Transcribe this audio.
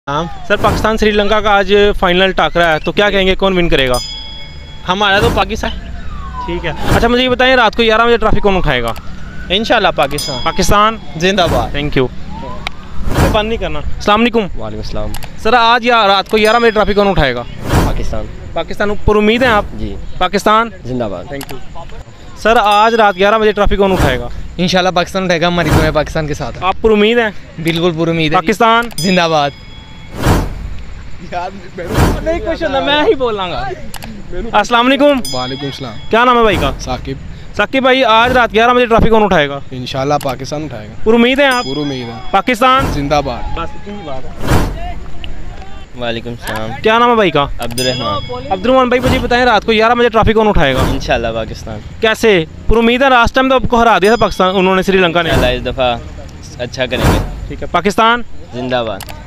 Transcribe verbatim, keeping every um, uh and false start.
हाँ सर, पाकिस्तान श्रीलंका का आज फाइनल टाकरा है, तो क्या कहेंगे कौन विन करेगा? हमारा तो पाकिस्तान। ठीक है। अच्छा, मुझे ये बताइए रात को ग्यारह बजे ट्रॉफी कौन उठाएगा? इंशाल्लाह पाकिस्तान। पाकिस्तान जिंदाबाद। Thank you. बंद नहीं करना। अस्सलाम वालेकुम। वालेकुम सलाम। सर, आज या रात को ग्यारह बजे ट्रॉफी कौन उठाएगा? पाकिस्तान। पाकिस्तान पर उम्मीद है आप? जी। पाकिस्तान जिंदाबाद। Thank you. सर, आज रात ग्यारह बजे ट्रॉफी कौन उठाएगा? इंशाल्लाह पाकिस्तान उठाएगा। हमारी दुआ पाकिस्तान के साथ। आप पर उम्मीद है? बिल्कुल पूरी उम्मीद है। पाकिस्तान जिंदाबाद। नहीं क्वेश्चन मैं ही बोलांगा। अस्सलाम वालेकुम। वालेकुम सलाम। क्या नाम है भाई का? साकिब। साकिब भाई, आज रात ग्यारह बजे ट्रॉफी कौन उठाएगा? इंशाल्लाह पाकिस्तान उठाएगा। पूरी उम्मीद है आप? पूरी उम्मीद है। पाकिस्तान जिंदाबाद। बस इतनी बात है। वालेकुम सलाम। क्या नाम है भाई का? अब्दुर्रहमान। अब्दुर्रहमान भाई, मुझे बताएं रात को ग्यारह बजे ट्रॉफी कौन उठाएगा? इंशाल्लाह पाकिस्तान। कैसे? पूरी उम्मीद है? लास्ट टाइम तो आपको हरा दिया था पाकिस्तान, उन्होंने श्रीलंका ने। इंशाल्लाह इस दफ़ा अच्छा करेंगे। ठीक है। पाकिस्तान जिंदाबाद।